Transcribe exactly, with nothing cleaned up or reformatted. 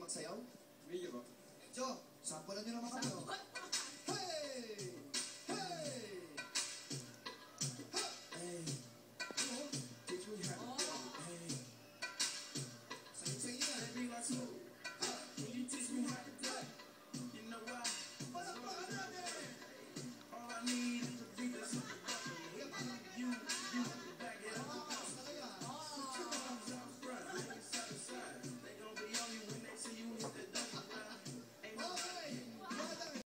magsayaw? Video ba? Jo, sampulan nyo naman kami. Oh.